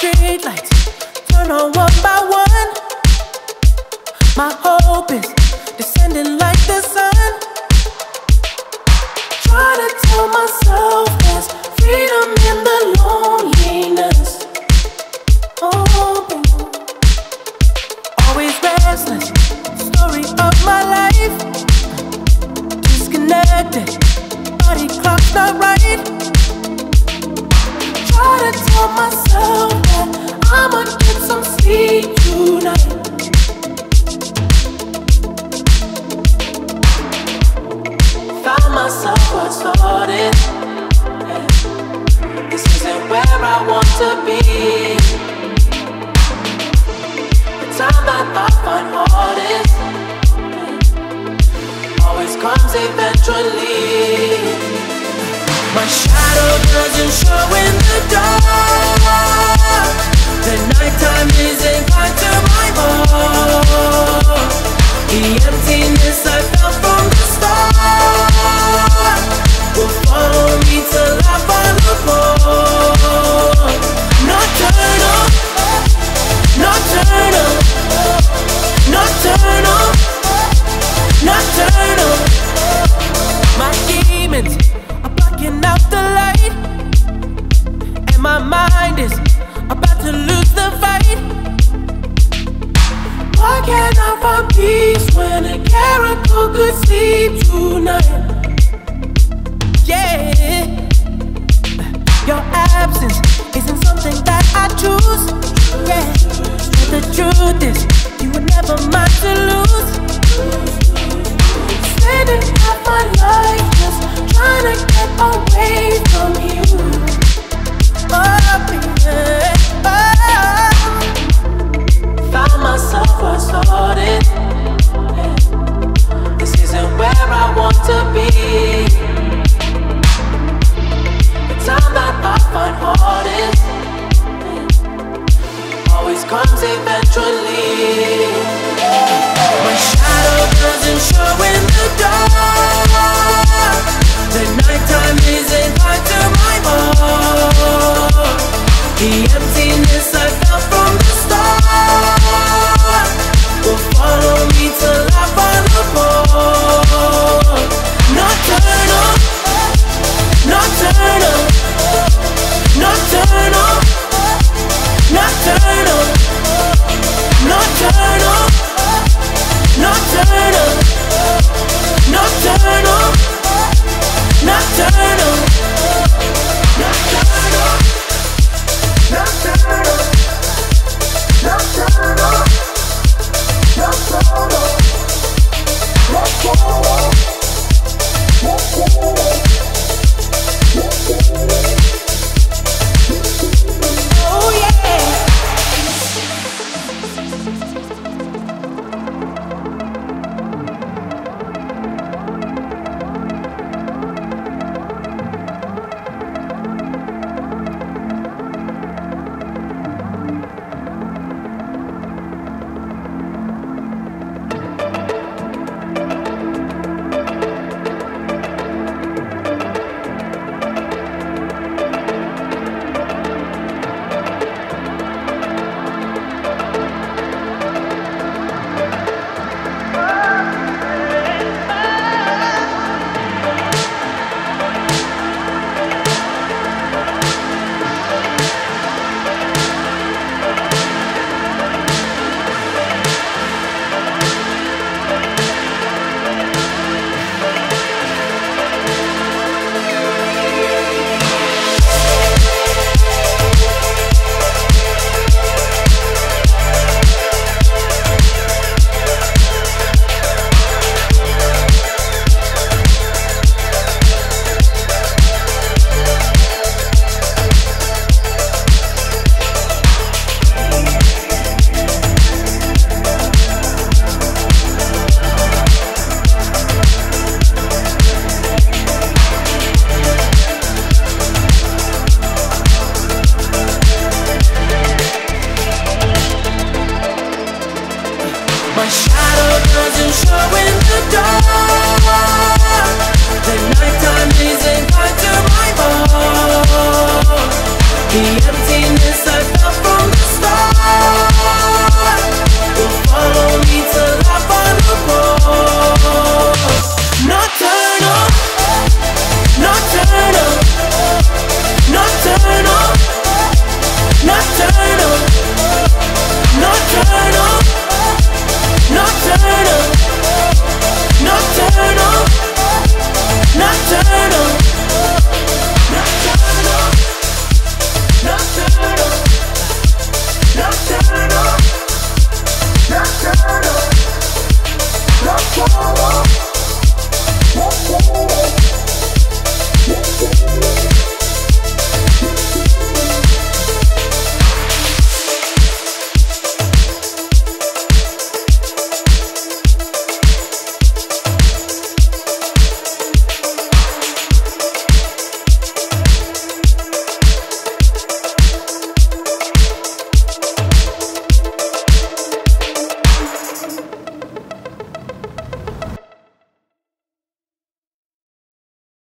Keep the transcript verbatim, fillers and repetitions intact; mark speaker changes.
Speaker 1: street lights turn on one by one. My hope is descending like the sun. Try to tell myself there's freedom in the loneliness. Oh, baby. Always restless, story of my life. Disconnected, body clock's not right. Try to tell myself that I'ma get some sleep tonight. Found myself what started. This isn't where I want to be. The time that I find hardest always comes eventually. My shadow doesn't show in the dark. The nighttime isn't kind to my heart. The emptiness I felt from the start will follow me till I fall apart. Nocturnal, nocturnal, nocturnal, nocturnal. My demons are blocking out the light, and my mind is about to lose the fight. Why can't I find peace when a Caracal could sleep tonight?